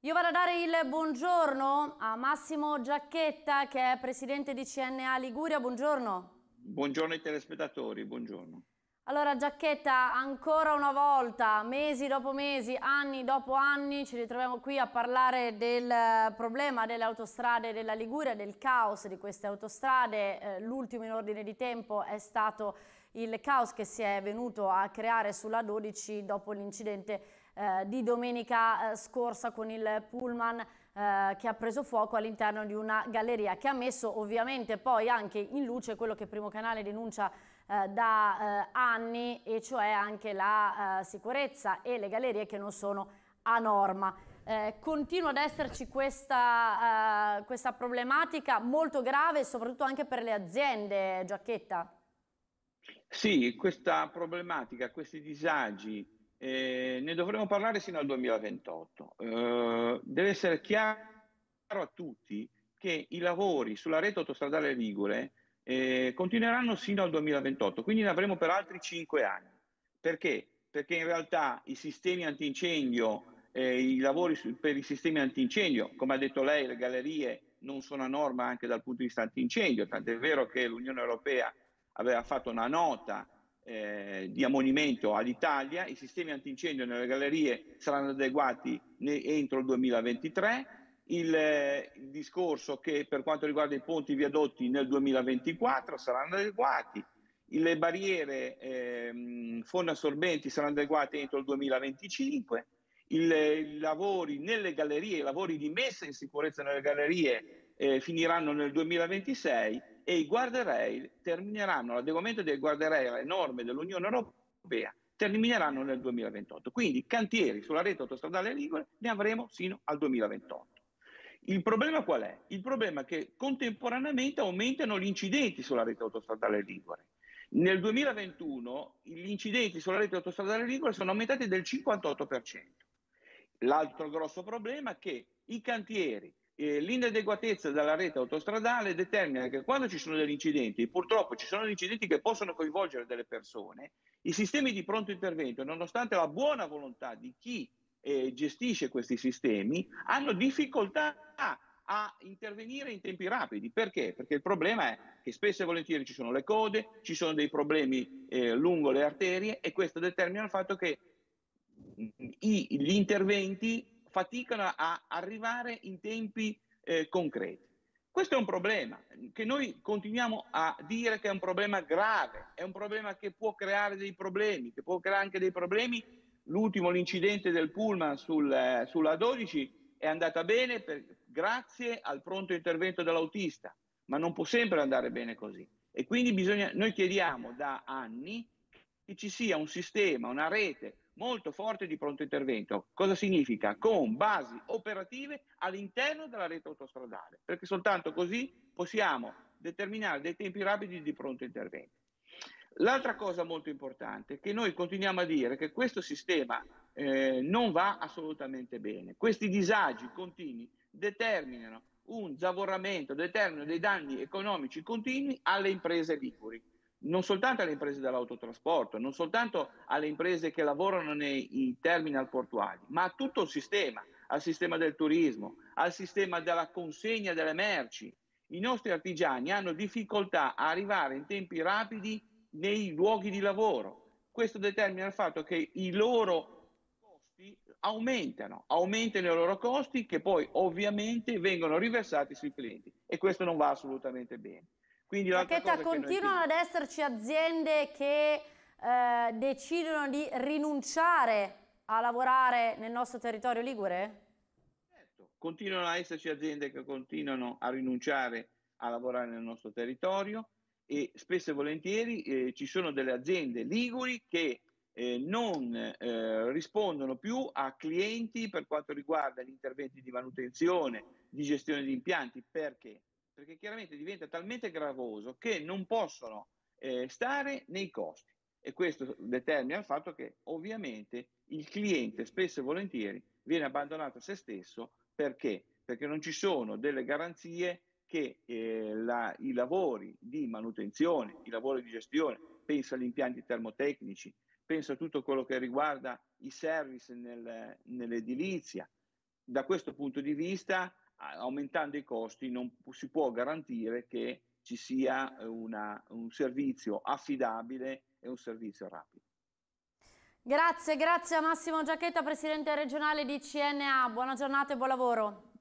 Io vado a dare il buongiorno a Massimo Giacchetta, che è presidente di CNA Liguria. Buongiorno. Buongiorno ai telespettatori, buongiorno. Allora, Giacchetta, ancora una volta, mesi dopo mesi, anni dopo anni, ci ritroviamo qui a parlare del problema delle autostrade della Liguria, del caos di queste autostrade. L'ultimo in ordine di tempo è stato il caos che si è venuto a creare sulla 12 dopo l'incidente di domenica scorsa con il pullman che ha preso fuoco all'interno di una galleria, che ha messo ovviamente poi anche in luce quello che Primo Canale denuncia da anni, e cioè anche la sicurezza e le gallerie che non sono a norma. Continua ad esserci questa problematica molto grave, soprattutto anche per le aziende, Giacchetta. Sì, questa problematica, questi disagi, ne dovremo parlare sino al 2028. Deve essere chiaro a tutti che i lavori sulla rete autostradale Ligure continueranno sino al 2028, quindi ne avremo per altri 5 anni. Perché? Perché in realtà i sistemi antincendio, i lavori per i sistemi antincendio, come ha detto lei, le gallerie non sono a norma anche dal punto di vista antincendio, tant'è vero che l'Unione Europea aveva fatto una nota di ammonimento all'Italia. I sistemi antincendio nelle gallerie saranno adeguati entro il 2023. Il discorso che per quanto riguarda i ponti e i viadotti nel 2024 saranno adeguati. Le barriere fondo assorbenti saranno adeguate entro il 2025. I lavori nelle gallerie, i lavori di messa in sicurezza nelle gallerie finiranno nel 2026 e i guardrail termineranno, l'adeguamento dei guardrail alle norme dell'Unione Europea termineranno nel 2028. Quindi cantieri sulla rete autostradale Ligure ne avremo sino al 2028. Il problema qual è? Il problema è che contemporaneamente aumentano gli incidenti sulla rete autostradale Ligure. Nel 2021 gli incidenti sulla rete autostradale Ligure sono aumentati del 58%. L'altro grosso problema è che i cantieri, l'inadeguatezza della rete autostradale determina che quando ci sono degli incidenti, e purtroppo ci sono degli incidenti che possono coinvolgere delle persone, i sistemi di pronto intervento, nonostante la buona volontà di chi gestisce questi sistemi, hanno difficoltà a intervenire in tempi rapidi. Perché? Perché il problema è che spesso e volentieri ci sono le code, ci sono dei problemi lungo le arterie, e questo determina il fatto che gli interventi faticano a arrivare in tempi concreti. Questo è un problema che noi continuiamo a dire che è un problema grave, è un problema che può creare dei problemi, che può creare anche dei problemi. L'ultimo, l'incidente del pullman sulla 12 è andata bene grazie al pronto intervento dell'autista, ma non può sempre andare bene così. E quindi noi chiediamo da anni che ci sia un sistema, una rete molto forte di pronto intervento. Cosa significa? Con basi operative all'interno della rete autostradale, perché soltanto così possiamo determinare dei tempi rapidi di pronto intervento. L'altra cosa molto importante è che noi continuiamo a dire che questo sistema non va assolutamente bene. Questi disagi continui determinano un zavorramento, determinano dei danni economici continui alle imprese liguri, non soltanto alle imprese dell'autotrasporto, non soltanto alle imprese che lavorano nei terminal portuali, ma a tutto il sistema, al sistema del turismo, al sistema della consegna delle merci. I nostri artigiani hanno difficoltà a arrivare in tempi rapidi nei luoghi di lavoro. Questo determina il fatto che i loro costi aumentano i loro costi, che poi ovviamente vengono riversati sui clienti, e questo non va assolutamente bene. Quindi l'altra Giacchetta, cosa che noi continuano chiediamo. ad esserci aziende che decidono di rinunciare a lavorare nel nostro territorio ligure? Certo, continuano a esserci aziende che continuano a rinunciare a lavorare nel nostro territorio, e spesso e volentieri ci sono delle aziende liguri che non rispondono più a clienti per quanto riguarda gli interventi di manutenzione, di gestione di impianti. Perché? Perché chiaramente diventa talmente gravoso che non possono stare nei costi, e questo determina il fatto che ovviamente il cliente spesso e volentieri viene abbandonato a se stesso. Perché? Perché non ci sono delle garanzie che i lavori di manutenzione, i lavori di gestione, penso agli impianti termotecnici, penso a tutto quello che riguarda i service nell'edilizia, da questo punto di vista, aumentando i costi, non si può garantire che ci sia un servizio affidabile e un servizio rapido. Grazie, grazie a Massimo Giacchetta, presidente regionale di CNA. Buona giornata e buon lavoro.